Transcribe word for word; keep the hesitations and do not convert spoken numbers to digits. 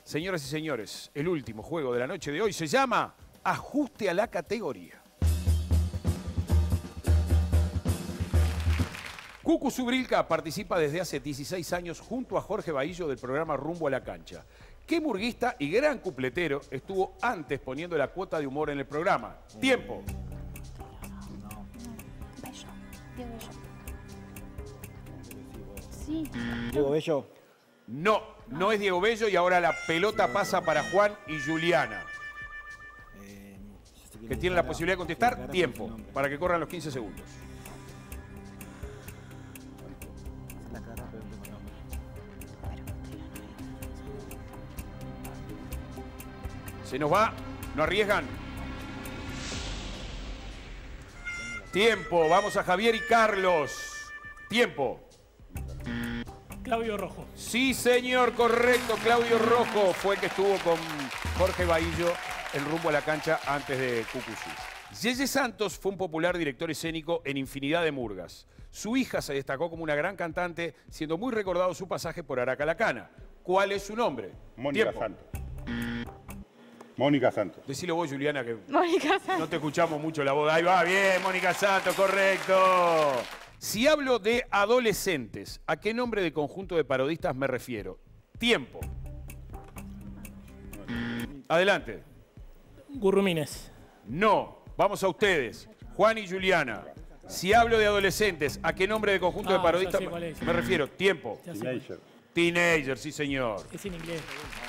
Señoras y señores, el último juego de la noche de hoy se llama Ajuste a la categoría. Cucu Subrilka participa desde hace dieciséis años junto a Jorge Bahillo del programa Rumbo a la Cancha. ¿Qué murguista y gran cupletero estuvo antes poniendo la cuota de humor en el programa? Tiempo. Sí. Diego Bello. No, no es Diego Bello y ahora la pelota pasa para Juan y Juliana, Eh, que tienen la posibilidad de contestar. Tiempo, para que corran los quince segundos. La cara, pero no tengo nombre. Se nos va, no arriesgan. Tiempo, vamos a Javier y Carlos. Tiempo. Claudio Rojo. Sí, señor, correcto. Claudio Rojo fue el que estuvo con Jorge Bahillo en Rumbo a la Cancha antes de Cucuzú. Yeye Santos fue un popular director escénico en infinidad de murgas. Su hija se destacó como una gran cantante, siendo muy recordado su pasaje por Aracalacana. ¿Cuál es su nombre? Mónica Tiempo. Santos. Mónica Santos. Decilo vos, Juliana, que Mónica Santos. no te escuchamos mucho la voz. Ahí va, bien, Mónica Santos, correcto. Si hablo de adolescentes, ¿a qué nombre de conjunto de parodistas me refiero? Tiempo. Adelante. Gurrumines. No, vamos a ustedes. Juan y Juliana. Si hablo de adolescentes, ¿a qué nombre de conjunto Ah, de parodistas ya sé cuál es. me refiero? Tiempo. Ya sé cuál. Teenager. Teenager, sí señor. Es en inglés.